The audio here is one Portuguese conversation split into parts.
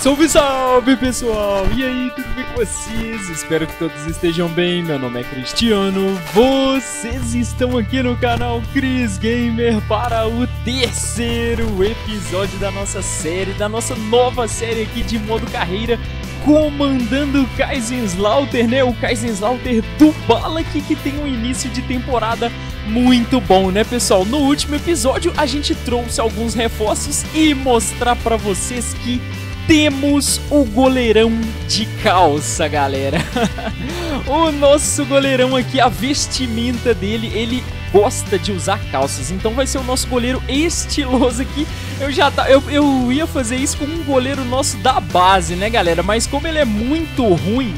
Salve, salve, pessoal! E aí, tudo bem com vocês? Espero que todos estejam bem. Meu nome é Cristiano. Vocês estão aqui no canal Cris Gamer para o terceiro episódio da nossa série, da nossa nova série aqui de modo carreira, comandando o Kaiserslautern, né? O Kaiserslautern do Balak, que tem um início de temporada muito bom, né, pessoal? No último episódio a gente trouxe alguns reforços e mostrar pra vocês que temos o goleirão de calça, galera. O nosso goleirão aqui, a vestimenta dele, ele gosta de usar calças, então vai ser o nosso goleiro estiloso aqui. Eu ia fazer isso com um goleiro nosso da base, né, galera? Mas como ele é muito ruim,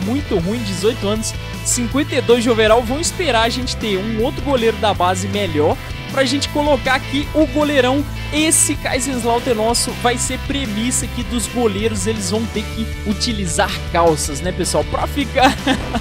18 anos, 52 de overall, vão esperar a gente ter um outro goleiro da base melhor pra gente colocar aqui o goleirão. Esse Kaiserslautern nosso vai ser premissa aqui dos goleiros, eles vão ter que utilizar calças, né, pessoal, pra ficar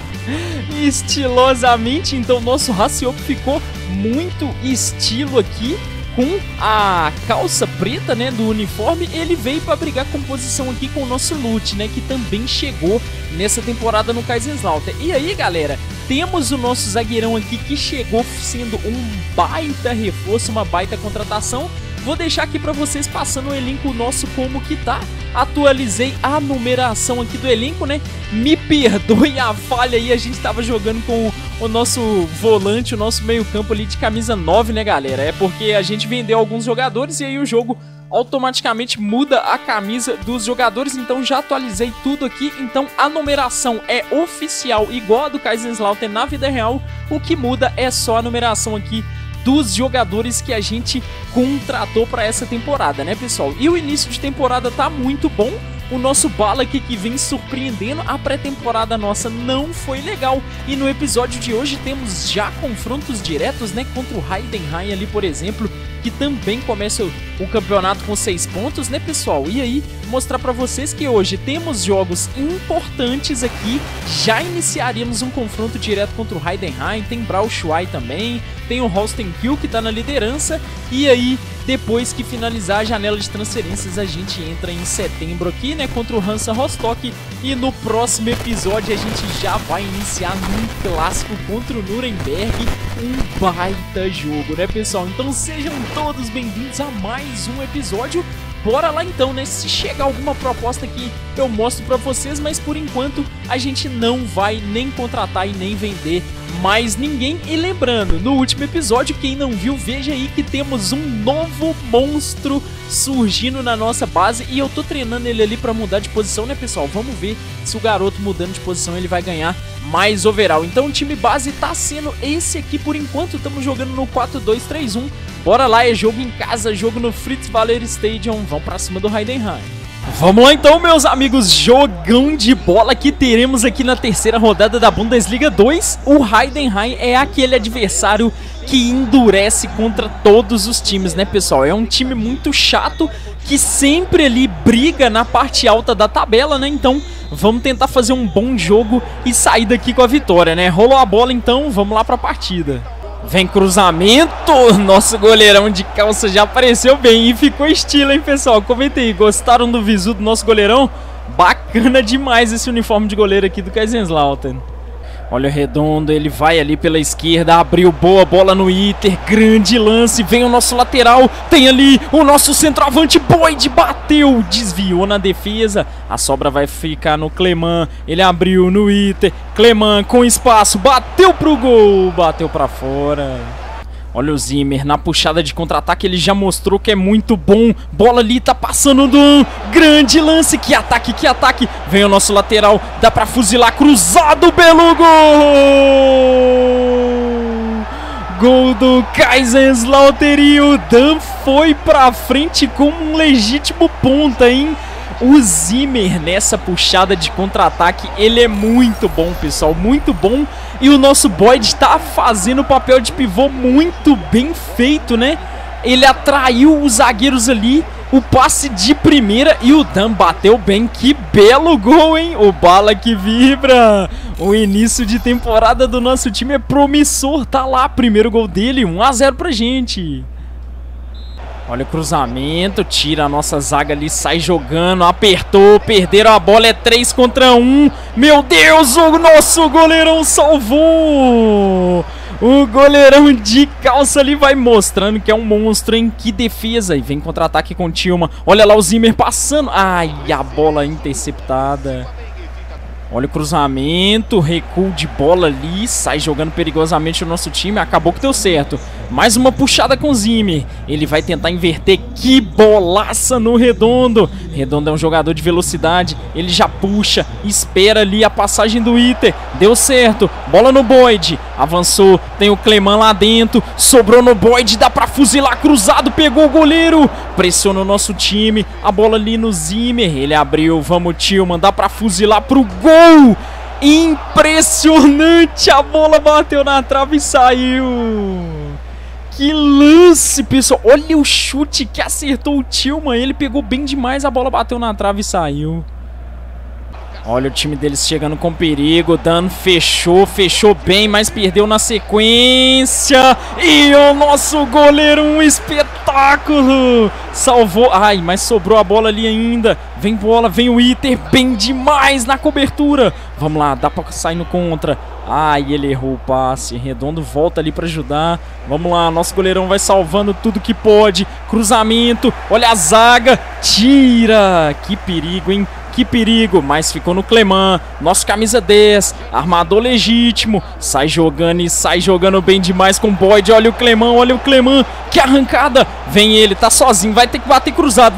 estilosamente. Então nosso Haciop ficou muito estilo aqui, com a calça preta, né, do uniforme. Ele veio para brigar composição aqui com o nosso Lute, né, que também chegou nessa temporada no Kaiserslautern. E aí, galera, temos o nosso zagueirão aqui que chegou sendo um baita reforço, uma baita contratação. Vou deixar aqui para vocês passando o elenco nosso como que tá. Atualizei a numeração aqui do elenco, né? Me perdoe a falha aí, a gente tava jogando com o nosso volante, o nosso meio campo ali de camisa 9, né, galera? É porque a gente vendeu alguns jogadores e aí o jogo automaticamente muda a camisa dos jogadores. Então já atualizei tudo aqui. Então a numeração é oficial, igual a do Kaiserslautern na vida real. O que muda é só a numeração aqui dos jogadores que a gente contratou para essa temporada, né, pessoal? E o início de temporada tá muito bom. O nosso Balak que vem surpreendendo. A pré-temporada nossa não foi legal. E no episódio de hoje temos já confrontos diretos, né, contra o Heidenheim ali, por exemplo, que também começa o campeonato com 6 pontos, né, pessoal? E aí, mostrar pra vocês que hoje temos jogos importantes aqui. Já iniciaríamos um confronto direto contra o Heidenheim, tem Braunschweig também, tem o Holstein Kiel que tá na liderança. E aí, depois que finalizar a janela de transferências, a gente entra em setembro aqui, né, contra o Hansa Rostock. E no próximo episódio a gente já vai iniciar num clássico contra o Nuremberg, um baita jogo, né, pessoal? Então sejam todos bem-vindos a mais um episódio. Bora lá então, né? Se chegar alguma proposta aqui, eu mostro pra vocês, mas por enquanto a gente não vai nem contratar e nem vender mais ninguém. E lembrando, no último episódio, quem não viu, veja aí que temos um novo monstro surgindo na nossa base e eu tô treinando ele ali pra mudar de posição, né, pessoal? Vamos ver se o garoto mudando de posição ele vai ganhar mais overall. Então o time base tá sendo esse aqui por enquanto. Estamos jogando no 4-2-3-1. Bora lá, é jogo em casa, jogo no Fritz Walter Stadium. Vamos pra cima do Heidenheim. Vamos lá então, meus amigos, jogão de bola que teremos aqui na terceira rodada da Bundesliga 2. O Heidenheim é aquele adversário que endurece contra todos os times, né, pessoal? É um time muito chato que sempre ali briga na parte alta da tabela, né? Então vamos tentar fazer um bom jogo e sair daqui com a vitória, né? Rolou a bola então, vamos lá pra partida. Vem cruzamento, nosso goleirão de calça já apareceu bem e ficou estilo, hein, pessoal? Comenta aí, gostaram do visu do nosso goleirão? Bacana demais esse uniforme de goleiro aqui do Kaiserslautern. Olha o Redondo, ele vai ali pela esquerda, abriu, boa bola no Inter, grande lance, vem o nosso lateral, tem ali o nosso centroavante, Boyd, bateu, desviou na defesa, a sobra vai ficar no Cleman, ele abriu no Inter, Cleman com espaço, bateu pro gol, bateu pra fora. Olha o Zimmer, na puxada de contra-ataque ele já mostrou que é muito bom. Bola ali, tá passando do grande lance. Que ataque. Vem o nosso lateral, dá pra fuzilar, cruzado, belo gol! Gol do Kaiserslautern e o Dan foi pra frente com um legítimo ponta, hein? O Zimmer nessa puxada de contra-ataque, ele é muito bom, pessoal, muito bom. E o nosso Boyd tá fazendo o papel de pivô muito bem feito, né? Ele atraiu os zagueiros ali, o passe de primeira e o Dan bateu bem. Que belo gol, hein? O Balak vibra. O início de temporada do nosso time é promissor, tá lá, primeiro gol dele, 1 a 0 pra gente. Olha o cruzamento, tira a nossa zaga ali, sai jogando, apertou, perderam a bola, é 3 contra 1. Meu Deus, o nosso goleirão salvou! O goleirão de calça ali vai mostrando que é um monstro, hein? Que defesa! E vem contra-ataque com o Tillman. Olha lá o Zimmer passando. Ai, a bola interceptada. Olha o cruzamento, recuo de bola ali, sai jogando perigosamente o nosso time, acabou que deu certo. Mais uma puxada com o Zimmer, ele vai tentar inverter, que bolaça no Redondo. Redondo é um jogador de velocidade, ele já puxa, espera ali a passagem do Iter, deu certo, bola no Boyd, avançou, tem o Cleman lá dentro, sobrou no Boyd, dá pra fuzilar, cruzado, pegou o goleiro, pressiona o nosso time, a bola ali no Zimmer, ele abriu, vamos Tillman, dá pra fuzilar pro gol. Impressionante, a bola bateu na trave e saiu. Que lance, pessoal. Olha o chute que acertou o Tillman. Ele pegou bem demais, a bola bateu na trave e saiu. Olha o time deles chegando com perigo. Dan fechou bem, mas perdeu na sequência. E o nosso goleiro, um espetáculo. Salvou. Ai, mas sobrou a bola ali ainda. Vem bola, vem o Iter. Bem demais na cobertura. Vamos lá, dá pra sair no contra. Ai, ele errou o passe. Redondo volta ali pra ajudar. Vamos lá, nosso goleirão vai salvando tudo que pode. Cruzamento, olha a zaga. Tira. Que perigo, hein? Que perigo, mas ficou no Cleman, nosso camisa 10, armador legítimo, sai jogando e sai jogando bem demais com o Boyd, olha o Cleman, que arrancada, vem ele, tá sozinho, vai ter que bater cruzado,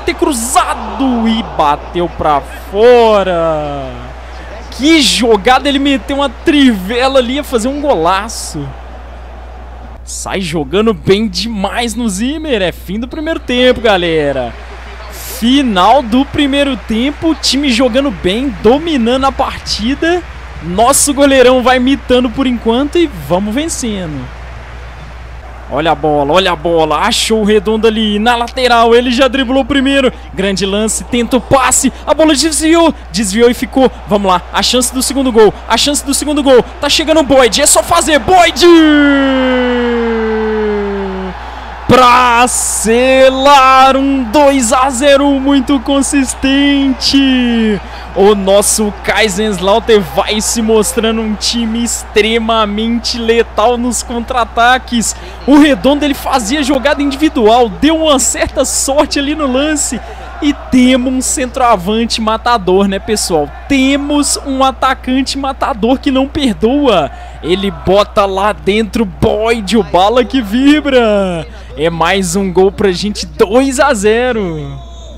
e bateu pra fora. Que jogada, ele meteu uma trivela ali, ia fazer um golaço. Sai jogando bem demais no Zimmer, é fim do primeiro tempo, galera. Final do primeiro tempo, o time jogando bem, dominando a partida. Nosso goleirão vai mitando por enquanto e vamos vencendo. Olha a bola, achou o Redondo ali na lateral, ele já driblou primeiro. Grande lance, tenta o passe, a bola desviou e ficou. Vamos lá, a chance do segundo gol, tá chegando o Boyd, é só fazer, Boyd! Pra selar um 2-0 muito consistente. O nosso Kaiserslautern vai se mostrando um time extremamente letal nos contra-ataques. O Redondo, ele fazia jogada individual, deu uma certa sorte ali no lance. E temos um centroavante matador, né, pessoal? Temos um atacante matador que não perdoa. Ele bota lá dentro, Boyd, o bala que vibra. É mais um gol pra gente, 2-0.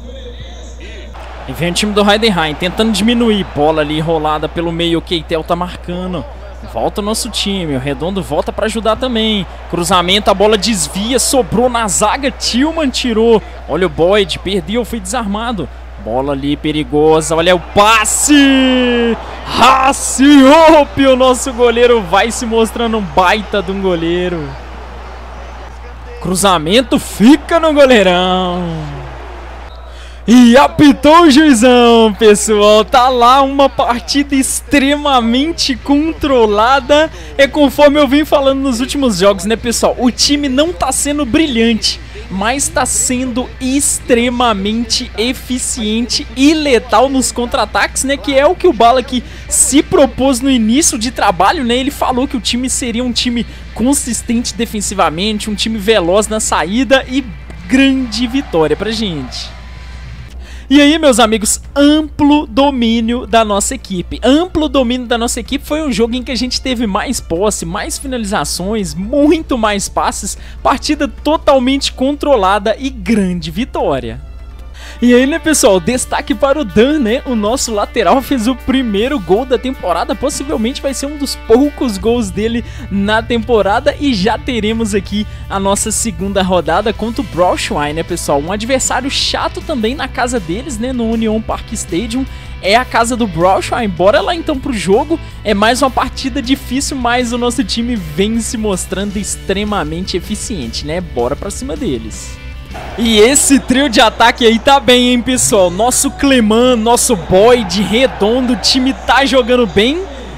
E vem o time do Heidenheim tentando diminuir. Bola ali rolada pelo meio, o Keitel tá marcando. Volta o nosso time, o Redondo volta pra ajudar também. Cruzamento, a bola desvia, sobrou na zaga, Tillman tirou. Olha o Boyd, perdeu, foi desarmado. Bola ali perigosa, olha o passe! Raciop, o nosso goleiro vai se mostrando um baita de um goleiro. Cruzamento, fica no goleirão. E apitou o juizão, pessoal. Tá lá uma partida extremamente controlada. É conforme eu vim falando nos últimos jogos, né, pessoal? O time não tá sendo brilhante, mas tá sendo extremamente eficiente e letal nos contra-ataques, né? Que é o que o Bala aqui se propôs no início de trabalho, né? Ele falou que o time seria um time consistente defensivamente, um time veloz na saída e grande vitória pra gente. E aí, meus amigos, amplo domínio da nossa equipe. Amplo domínio da nossa equipe foi um jogo em que a gente teve mais posse, mais finalizações, muito mais passes, partida totalmente controlada e grande vitória. E aí, né, pessoal, destaque para o Dan, né, o nosso lateral fez o primeiro gol da temporada, possivelmente vai ser um dos poucos gols dele na temporada e já teremos aqui a nossa segunda rodada contra o Braunschweig, né, pessoal, um adversário chato também na casa deles, né, no Union Park Stadium, é a casa do Braunschweig, bora lá então pro jogo, é mais uma partida difícil, mas o nosso time vem se mostrando extremamente eficiente, né, bora pra cima deles. E esse trio de ataque aí tá bem, hein, pessoal? Nosso Cleman, nosso Boyd, Redondo, o time tá jogando bem.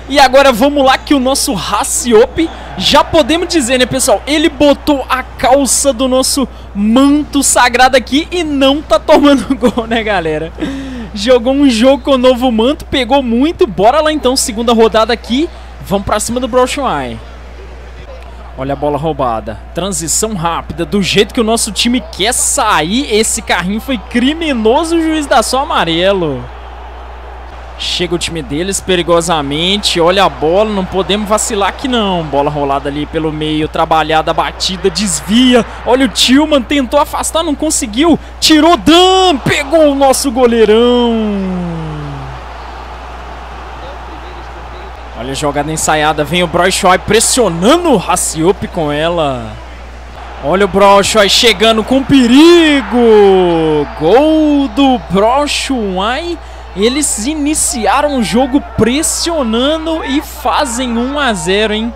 E agora vamos lá que o nosso Raciop, já podemos dizer, né, pessoal? Ele botou a calça do nosso manto sagrado aqui e não tá tomando gol, né, galera? Jogou um jogo com o novo manto, pegou muito. Bora lá então, segunda rodada aqui. Vamos pra cima do Brawl Shuai. Olha a bola roubada. Transição rápida, do jeito que o nosso time quer sair. Esse carrinho foi criminoso, o juiz dá só amarelo. Chega o time deles perigosamente. Olha a bola, não podemos vacilar aqui não. Bola rolada ali pelo meio, trabalhada, batida, desvia. Olha o Tillman, tentou afastar, não conseguiu. Tirou Dan, pegou o nosso goleirão. Olha a jogada ensaiada, vem o Brawl Shuai pressionando o Raciop com ela. Olha o Brawl Shuai chegando com perigo. Gol do Brawl Shuai. Eles iniciaram o jogo pressionando e fazem 1 a 0, hein?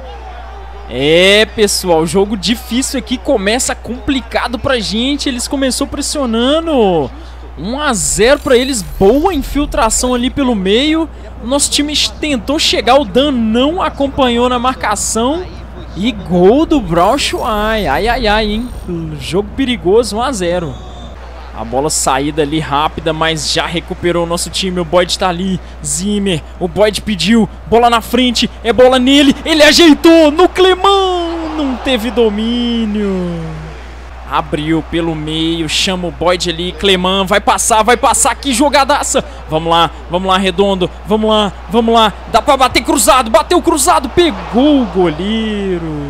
É, pessoal, jogo difícil aqui, começa complicado pra gente. Eles começaram pressionando. 1 a 0 pra eles, boa infiltração ali pelo meio. O nosso time tentou chegar, o Dan não acompanhou na marcação. E gol do Brawl Shuai. Ai, ai, ai, hein? Jogo perigoso, 1 a 0. A bola saída ali rápida, mas já recuperou o nosso time. O Boyd tá ali, Zimmer. O Boyd pediu, bola na frente, é bola nele. Ele ajeitou no Cleman, não teve domínio. Abriu pelo meio, chama o Boyd ali, Cleman, vai passar, que jogadaça. Vamos lá, Redondo, vamos lá. Dá pra bater cruzado, bateu cruzado, pegou o goleiro.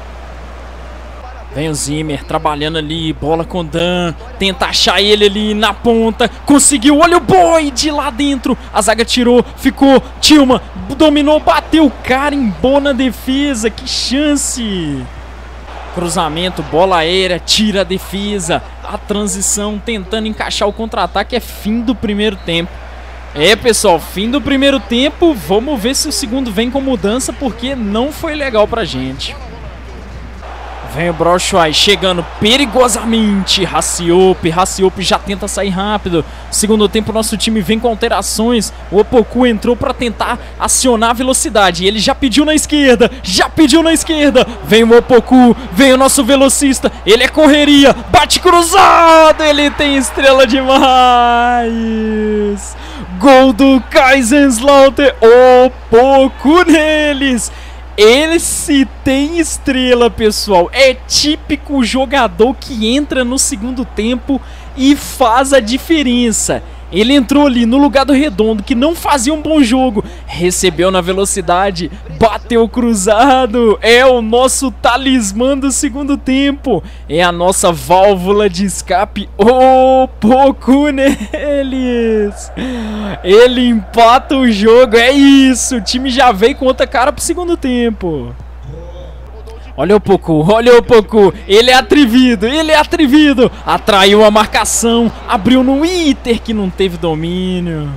Vem o Zimmer trabalhando ali, bola com o Dan, tenta achar ele ali na ponta, conseguiu, olha o Boyd lá dentro, a zaga tirou, ficou, Tillman dominou, bateu, carimbou na defesa, que chance! Cruzamento, bola aérea, tira a defesa, a transição, tentando encaixar o contra-ataque, é fim do primeiro tempo. É, pessoal, fim do primeiro tempo, vamos ver se o segundo vem com mudança, porque não foi legal pra gente. Vem o Brawl Shuai chegando perigosamente. Raciop já tenta sair rápido. Segundo tempo, nosso time vem com alterações. O Opoku entrou para tentar acionar a velocidade. Ele já pediu na esquerda. Vem o Opoku, vem o nosso velocista. Ele é correria, bate cruzado. Ele tem estrela demais. Gol do Kaiserslautern. Opoku neles. Esse tem estrela, pessoal. É típico jogador que entra no segundo tempo e faz a diferença. Ele entrou ali no lugar do Redondo, que não fazia um bom jogo. Recebeu na velocidade, bateu cruzado. É o nosso talismã do segundo tempo. É a nossa válvula de escape. Opoku neles. Ele empata o jogo. É isso, o time já veio com outra cara pro segundo tempo. Olha o Opoku, ele é atrevido, atraiu a marcação, abriu no Inter que não teve domínio.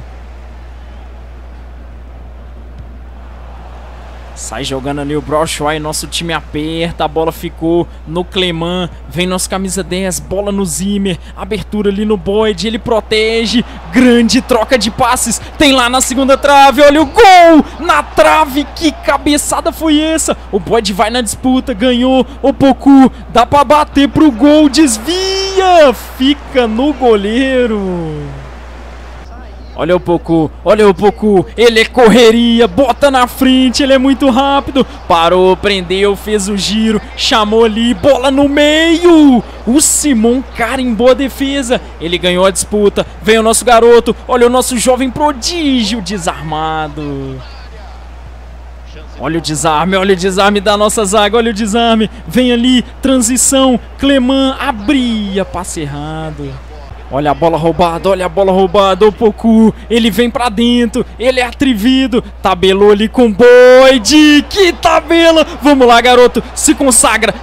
Sai jogando ali o Brawl Shuai, nosso time aperta, a bola ficou no Cleman, vem nosso camisa 10, bola no Zimmer, abertura ali no Boyd, ele protege, grande troca de passes, tem lá na segunda trave, olha o gol na trave, que cabeçada foi essa? O Boyd vai na disputa, ganhou, o Poku, dá pra bater pro gol, desvia, fica no goleiro. Olha o Opoku, ele é correria, bota na frente, ele é muito rápido, parou, prendeu, fez o giro, chamou ali, bola no meio, o Simon carimbou a defesa, ele ganhou a disputa, vem o nosso garoto, olha o nosso jovem prodígio desarmado. Olha o desarme da nossa zaga, olha o desarme, vem ali, transição, Cleman, abria, passe errado. Olha a bola roubada, o Opoku, ele vem pra dentro, ele é atrevido, tabelou ali com o Boyd, que tabela, vamos lá garoto, se consagra,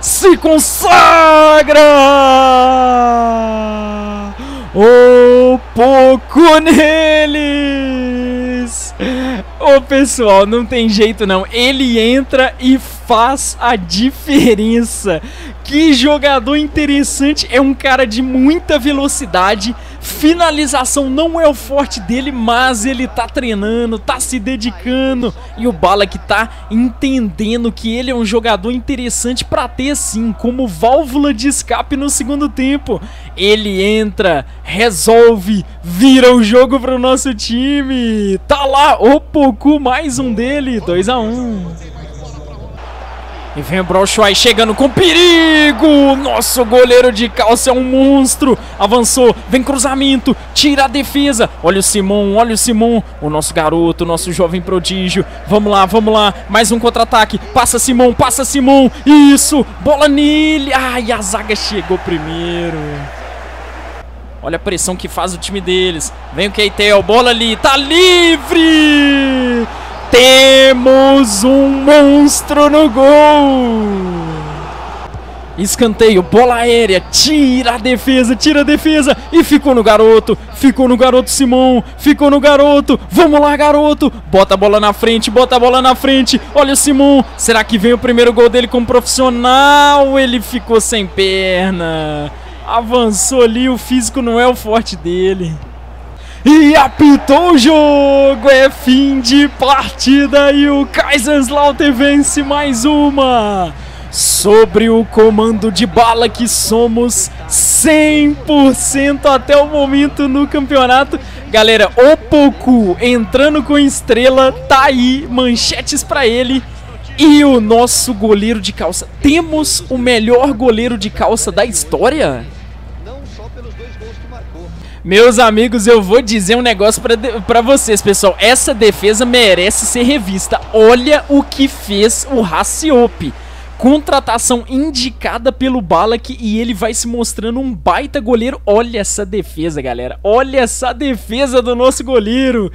Opoku neles. Ô pessoal, não tem jeito não, ele entra e faz a diferença. Que jogador interessante, é um cara de muita velocidade, Finalização não é o forte dele, mas ele tá treinando, tá se dedicando. E o Ballack tá entendendo que ele é um jogador interessante pra ter assim, como válvula de escape no segundo tempo. Ele entra, resolve, vira o jogo pro nosso time. Tá lá, Opoku, mais um dele, 2 a 1. E vem o Braunschweig chegando com perigo. Nosso goleiro de calça é um monstro. Avançou, vem cruzamento, tira a defesa. Olha o Simon, o nosso garoto, o nosso jovem prodígio. Vamos lá, mais um contra-ataque. Passa Simon. Isso, bola nele. Ai, a zaga chegou primeiro. Olha a pressão que faz o time deles. Vem o Keitel, bola ali, tá livre. Temos um monstro no gol! Escanteio, bola aérea, tira a defesa e ficou no garoto Simon, ficou no garoto, vamos lá garoto, bota a bola na frente, olha o Simon, será que vem o primeiro gol dele como profissional? Ele ficou sem perna, avançou ali, o físico não é o forte dele. E apitou o jogo, é fim de partida e o Kaiserslautern vence mais uma. Sobre o comando de Ballack, somos 100% até o momento no campeonato. Galera, Opoku entrando com estrela, tá aí, manchetes pra ele. E o nosso goleiro de calça, temos o melhor goleiro de calça da história? Meus amigos, eu vou dizer um negócio pra vocês, pessoal. Essa defesa merece ser revista. Olha o que fez o Raciop. Contratação indicada pelo Ballack e ele vai se mostrando um baita goleiro. Olha essa defesa, galera. Olha essa defesa do nosso goleiro.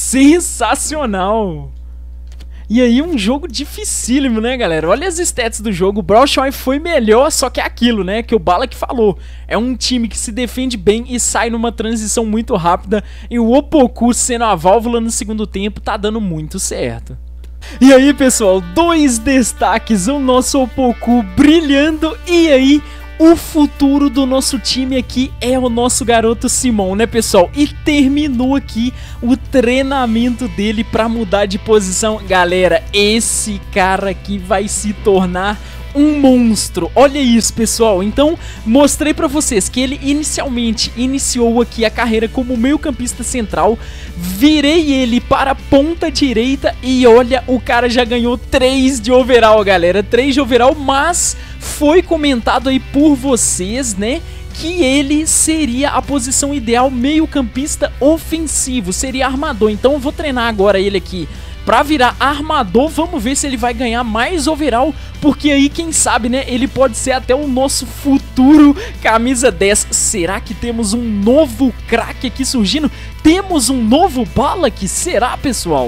Sensacional. E aí um jogo dificílimo, né, galera? Olha as stats do jogo, o Braunschweig foi melhor, só que é aquilo, né, que o Ballack falou. É um time que se defende bem e sai numa transição muito rápida. E o Opoku sendo a válvula no segundo tempo tá dando muito certo. E aí, pessoal, 2 destaques, o nosso Opoku brilhando e aí... O futuro do nosso time aqui é o nosso garoto Simon, né, pessoal? E terminou aqui o treinamento dele pra mudar de posição. Galera, esse cara aqui vai se tornar um monstro. Olha isso, pessoal. Então, mostrei pra vocês que ele inicialmente iniciou aqui a carreira como meio-campista central. Virei ele para a ponta direita e olha, o cara já ganhou 3 de overall, galera. 3 de overall, mas foi comentado aí por vocês, né, que ele seria a posição ideal meio-campista ofensivo, seria armador. Então eu vou treinar agora ele aqui pra virar armador, vamos ver se ele vai ganhar mais overall, porque aí quem sabe, né, ele pode ser até o nosso futuro camisa 10. Será que temos um novo craque aqui surgindo? Temos um novo Ballack? Será, pessoal?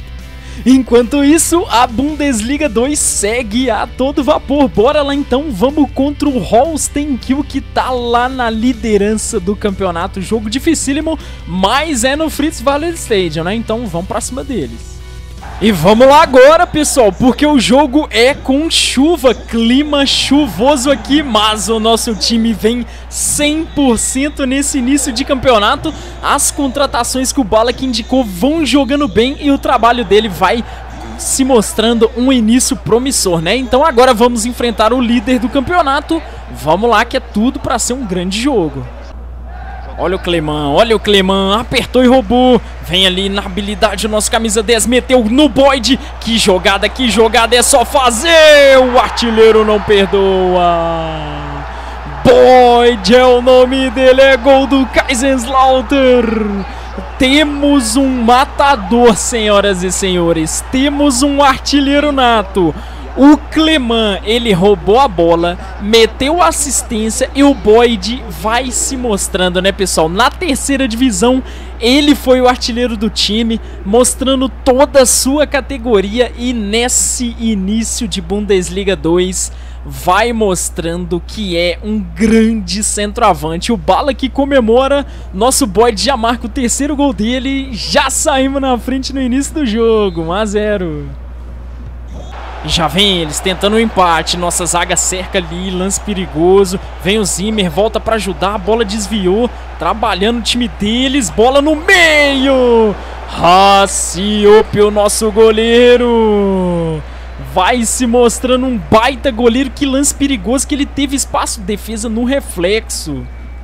Enquanto isso, a Bundesliga 2 segue a todo vapor. Bora lá então, vamos contra o Holstein Kiel, que tá lá na liderança do campeonato. Jogo dificílimo, mas é no Fritz Walter Stadium, né? Então vamos pra cima deles. E vamos lá agora, pessoal, porque o jogo é com chuva, clima chuvoso aqui, mas o nosso time vem 100% nesse início de campeonato. As contratações que o Ballack indicou vão jogando bem e o trabalho dele vai se mostrando um início promissor, né? Então agora vamos enfrentar o líder do campeonato. Vamos lá que é tudo para ser um grande jogo. Olha o Cleman, apertou e roubou. Vem ali na habilidade o nosso camisa 10, meteu no Boyd. Que jogada, é só fazer. O artilheiro não perdoa. Boyd é o nome dele, é gol do Kaiserslautern. Temos um matador, senhoras e senhores. Temos um artilheiro nato. O Cleman, ele roubou a bola, meteu a assistência e o Boyd vai se mostrando, né, pessoal? Na terceira divisão, ele foi o artilheiro do time, mostrando toda a sua categoria e nesse início de Bundesliga 2, vai mostrando que é um grande centroavante. O Ballack comemora, nosso Boyd já marca o terceiro gol dele, já saímos na frente no início do jogo, 1 a 0. Já vem eles tentando o empate. Nossa zaga cerca ali, lance perigoso. Vem o Zimmer, volta pra ajudar. A bola desviou, trabalhando o time deles. Bola no meio. Raciop, o nosso goleiro. Vai se mostrando um baita goleiro. Que lance perigoso que ele teve espaço de defesa no reflexo.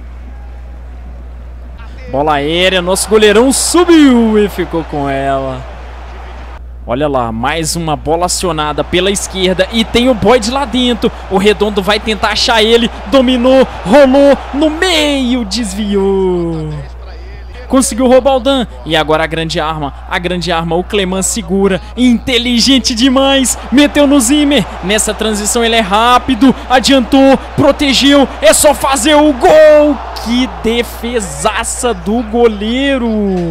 Bola aérea, nosso goleirão subiu e ficou com ela. Olha lá, mais uma bola acionada pela esquerda e tem o Boyd lá dentro. O Redondo vai tentar achar ele, dominou, rolou no meio, desviou. Conseguiu roubar o Dan. E agora a grande arma, o Cleman segura, inteligente demais, meteu no Zimmer. Nessa transição ele é rápido, adiantou, protegeu, é só fazer o gol. Que defesaça do goleiro.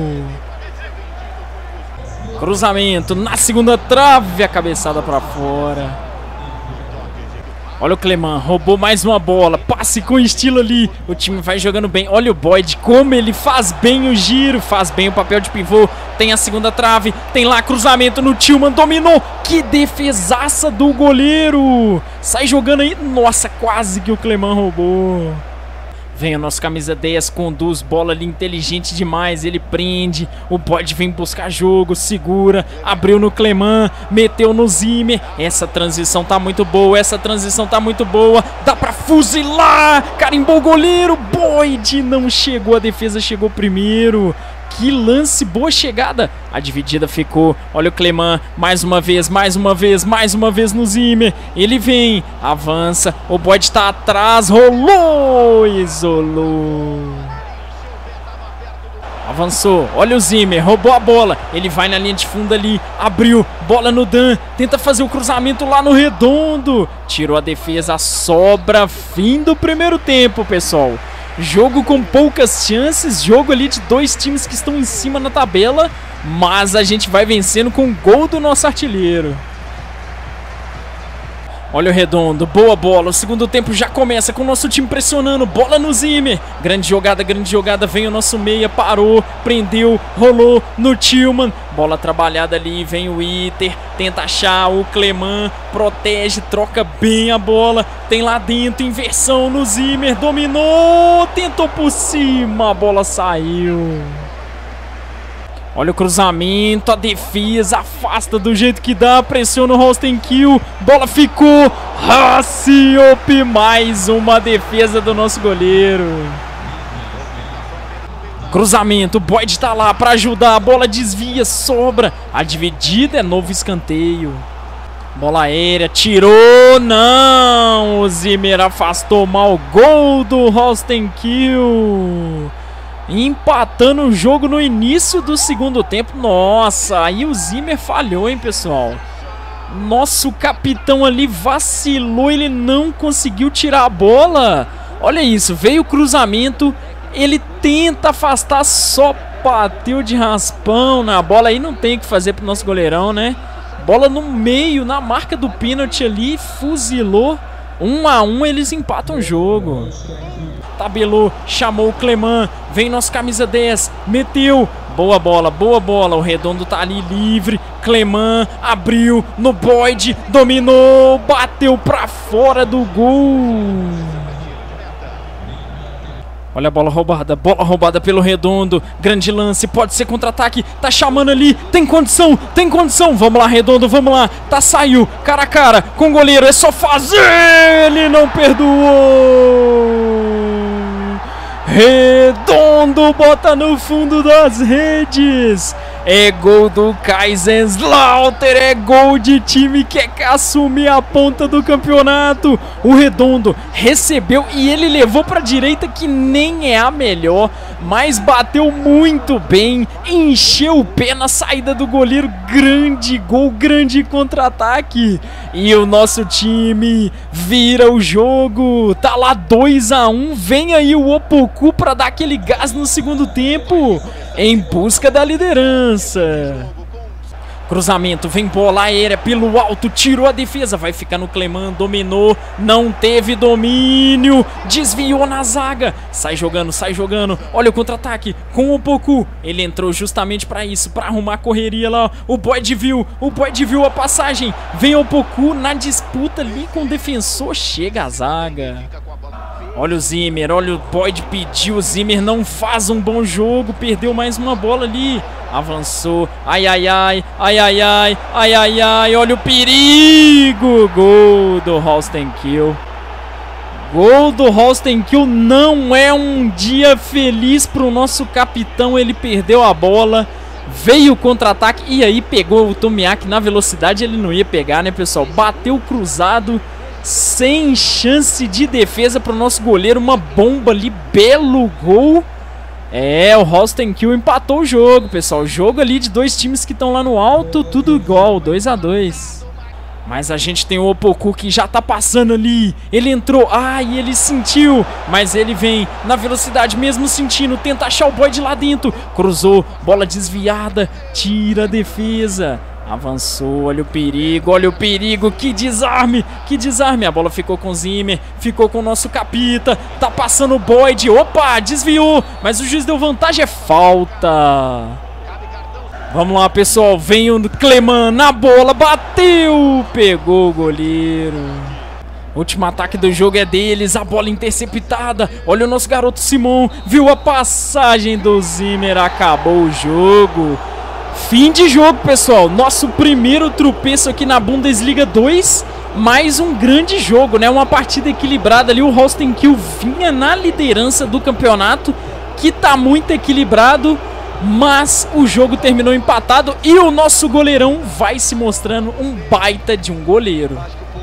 Cruzamento na segunda trave, a cabeçada pra fora. Olha o Cleman, roubou mais uma bola, passe com estilo ali. O time vai jogando bem. Olha o Boyd, como ele faz bem o giro, faz bem o papel de pivô. Tem a segunda trave, tem lá cruzamento no Tillman, dominou. Que defesaça do goleiro. Sai jogando aí, nossa, quase que o Cleman roubou. Vem o nosso camisa 10, conduz, bola ali inteligente demais, ele prende, o Boyd vem buscar jogo, segura, abriu no Cleman, meteu no Zimmer. Essa transição tá muito boa, dá pra fuzilar, carimbou o goleiro, Boyd não chegou, a defesa chegou primeiro. Que lance, boa chegada. A dividida ficou. Olha o Cleman, mais uma vez no Zimmer. Ele vem, avança. O Boyd tá atrás, rolou, isolou. Avançou, olha o Zimmer, roubou a bola. Ele vai na linha de fundo ali, abriu, bola no Dan. Tenta fazer o cruzamento lá no Redondo. Tirou a defesa, sobra, fim do primeiro tempo, pessoal. Jogo com poucas chances, jogo ali de dois times que estão em cima na tabela, mas a gente vai vencendo com o gol do nosso artilheiro. Olha o Redondo, boa bola, o segundo tempo já começa com o nosso time pressionando, bola no Zimmer. Grande jogada, vem o nosso meia, parou, prendeu, rolou no Tillman. Bola trabalhada ali, vem o Iter, tenta achar o Cleman, protege, troca bem a bola. Tem lá dentro, inversão no Zimmer, dominou, tentou por cima, a bola saiu. Olha o cruzamento, a defesa afasta do jeito que dá, pressiona o Rostenkill, bola ficou, Raciop, mais uma defesa do nosso goleiro. Cruzamento, o Boyd tá lá pra ajudar, a bola desvia, sobra, a dividida é novo escanteio. Bola aérea, tirou, não, o Zimmer afastou mal, gol do Rostenkill. Empatando o jogo no início do segundo tempo. Nossa, aí o Zimmer falhou, hein, pessoal. Nosso capitão ali vacilou, ele não conseguiu tirar a bola. Olha isso, veio o cruzamento, ele tenta afastar, só bateu de raspão na bola. Aí não tem o que fazer pro nosso goleirão, né? Bola no meio, na marca do pênalti ali, fuzilou. 1 a 1, eles empatam o jogo. Tabelou, chamou o Cleman, vem nosso camisa 10, meteu, boa bola, o Redondo tá ali livre, Cleman abriu no Boyd, dominou, bateu pra fora do gol. Olha a bola roubada pelo Redondo, grande lance, pode ser contra-ataque, tá chamando ali, tem condição, vamos lá Redondo, vamos lá, tá, saiu, cara a cara com o goleiro, é só fazer, ele não perdoou. Redondo bota no fundo das redes. É gol do Kaiserslautern, é gol de time que quer assumir a ponta do campeonato. O Redondo recebeu e ele levou para a direita, que nem é a melhor, mas bateu muito bem, encheu o pé na saída do goleiro. Grande gol, grande contra-ataque. E o nosso time vira o jogo, tá lá 2 a 1. Vem aí o Opoku para dar aquele gás no segundo tempo, em busca da liderança. Cruzamento, vem bola aérea pelo alto, tirou a defesa, vai ficar no Cleman, dominou, não teve domínio, desviou na zaga, sai jogando, olha o contra-ataque com o Poku, ele entrou justamente pra isso, pra arrumar a correria lá, o Boyd viu a passagem, vem o Poku na disputa ali com o defensor, chega a zaga. Olha o Zimmer, olha o Boyd pediu, o Zimmer não faz um bom jogo, perdeu mais uma bola ali, avançou, ai, olha o perigo, gol do Holstein Kiel. Gol do Holstein Kiel, não é um dia feliz pro nosso capitão, ele perdeu a bola, veio o contra-ataque e aí pegou o Tomiak na velocidade, ele não ia pegar, né, pessoal, bateu cruzado, sem chance de defesa para o nosso goleiro, uma bomba ali, belo gol. É, o Holstein Kiel empatou o jogo, pessoal. Jogo ali de dois times que estão lá no alto, tudo igual, 2 a 2. Mas a gente tem o Opoku que já tá passando ali. Ele entrou, ai, ele sentiu, mas ele vem na velocidade mesmo sentindo, tenta achar o Boyd lá dentro. Cruzou, bola desviada, tira a defesa. Avançou, olha o perigo, que desarme, a bola ficou com o Zimmer, ficou com o nosso capita, tá passando o Boyd, opa, desviou, mas o juiz deu vantagem, é falta. Vamos lá, pessoal, vem o Cleman na bola, bateu, pegou o goleiro. Último ataque do jogo é deles, a bola interceptada, olha o nosso garoto Simon, viu a passagem do Zimmer, acabou o jogo. Fim de jogo, pessoal, nosso primeiro tropeço aqui na Bundesliga 2, mais um grande jogo, né, uma partida equilibrada ali, o Holstein Kiel vinha na liderança do campeonato, que tá muito equilibrado, mas o jogo terminou empatado e o nosso goleirão vai se mostrando um baita de um goleiro.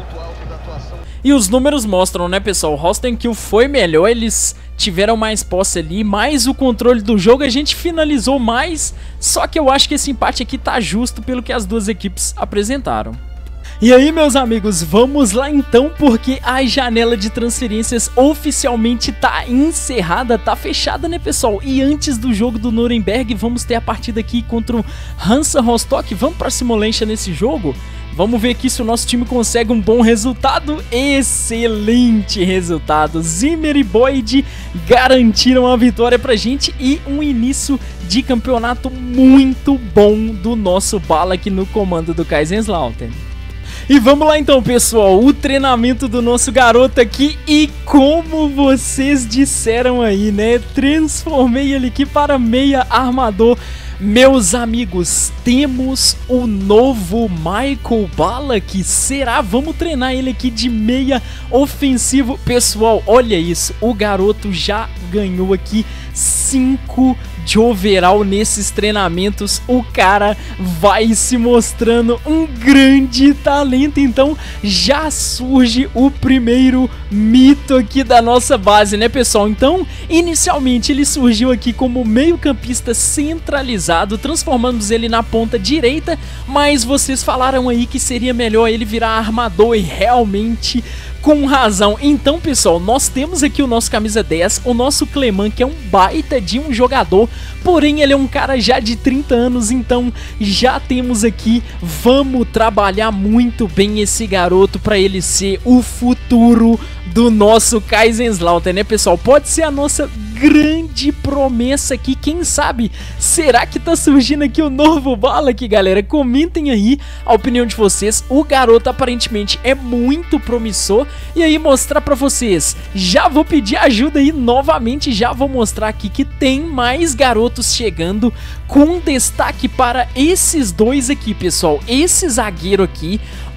E os números mostram, né, pessoal, o Holstein Kiel foi melhor, eles tiveram mais posse ali, mais o controle do jogo, a gente finalizou mais, só que eu acho que esse empate aqui tá justo pelo que as duas equipes apresentaram. E aí, meus amigos, vamos lá então, porque a janela de transferências oficialmente tá encerrada, tá fechada, né, pessoal? E antes do jogo do Nuremberg, vamos ter a partida aqui contra o Hansa Rostock. Vamos pra Simulation nesse jogo? Vamos ver aqui se o nosso time consegue um bom resultado. Excelente resultado. Zimmer e Boyd garantiram a vitória pra gente e um início de campeonato muito bom do nosso Bala aqui no comando do Kaiserslautern. E vamos lá então, pessoal, o treinamento do nosso garoto aqui e como vocês disseram aí, né, transformei ele aqui para meia armador. Meus amigos, temos o novo Michael Ballack, será? Vamos treinar ele aqui de meia ofensivo. Pessoal, olha isso, o garoto já ganhou aqui 5 de overall nesses treinamentos, o cara vai se mostrando um grande talento, então já surge o primeiro mito aqui da nossa base, né, pessoal? Então, inicialmente ele surgiu aqui como meio-campista centralizado, transformamos ele na ponta direita, mas vocês falaram aí que seria melhor ele virar armador e realmente com razão. Então, pessoal, nós temos aqui o nosso camisa 10, o nosso Cleman, que é um baita de um jogador, porém ele é um cara já de 30 anos, então já temos aqui, vamos trabalhar muito bem esse garoto para ele ser o futuro do nosso Kaiserslautern, né, pessoal? Pode ser a nossa grande promessa aqui, quem sabe? Será que tá surgindo aqui o novo Ballack, galera? Comentem aí a opinião de vocês. O garoto aparentemente é muito promissor. E aí, mostrar pra vocês, já vou pedir ajuda aí novamente, já vou mostrar aqui que tem mais garotos chegando, com destaque para esses dois aqui, pessoal. Esse zagueiro aqui,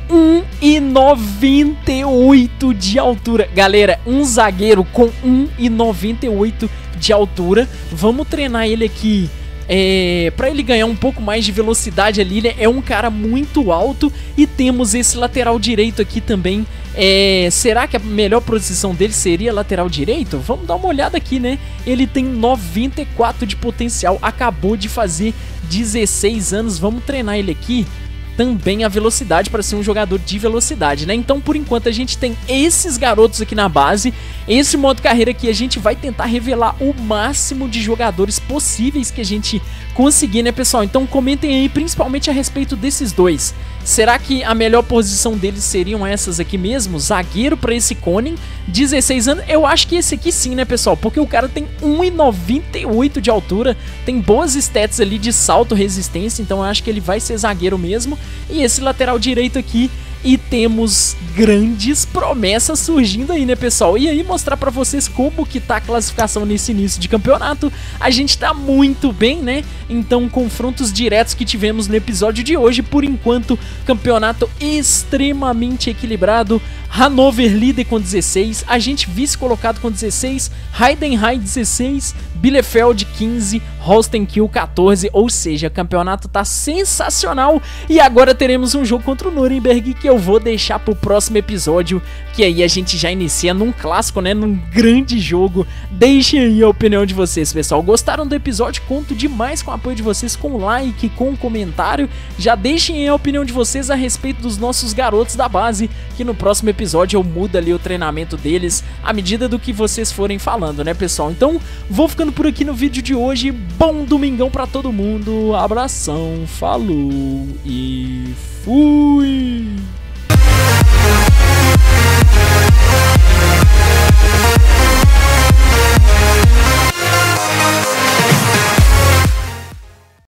1,98 de altura. Galera, um zagueiro com 1,98 de altura. Vamos treinar ele aqui para ele ganhar um pouco mais de velocidade ali, né? É um cara muito alto. E temos esse lateral direito aqui também. Será que a melhor posição dele seria lateral direito? Vamos dar uma olhada aqui, né? Ele tem 94 de potencial, acabou de fazer 16 anos. Vamos treinar ele aqui. também a velocidade para ser um jogador de velocidade, né? Então, por enquanto, a gente tem esses garotos aqui na base. Esse modo carreira aqui, a gente vai tentar revelar o máximo de jogadores possíveis que a gente conseguir, né, pessoal? Então, comentem aí, principalmente a respeito desses dois. Será que a melhor posição deles seriam essas aqui mesmo? Zagueiro para esse Koenig, 16 anos. Eu acho que esse aqui sim, né, pessoal? Porque o cara tem 1,98 de altura, tem boas stats ali de salto, resistência, então eu acho que ele vai ser zagueiro mesmo. E esse lateral direito aqui, e temos grandes promessas surgindo aí, né, pessoal? E aí mostrar pra vocês como que tá a classificação nesse início de campeonato. A gente tá muito bem, né? Então, confrontos diretos que tivemos no episódio de hoje, por enquanto, campeonato extremamente equilibrado. Hannover líder com 16, a gente vice colocado com 16, Heidenheim 16, Bielefeld 15, Holstein-Kiel 14, ou seja, o campeonato tá sensacional. E agora teremos um jogo contra o Nuremberg que eu vou deixar pro próximo episódio, que aí a gente já inicia num clássico, né, num grande jogo. Deixem aí a opinião de vocês, pessoal. Gostaram do episódio? Conto demais com o apoio de vocês, com like, com comentário. Já deixem aí a opinião de vocês a respeito dos nossos garotos da base, que no próximo episódio eu mudo ali o treinamento deles à medida do que vocês forem falando, né, pessoal? Então, vou ficando por aqui no vídeo de hoje. Bom domingão pra todo mundo. Abração, falou e fui!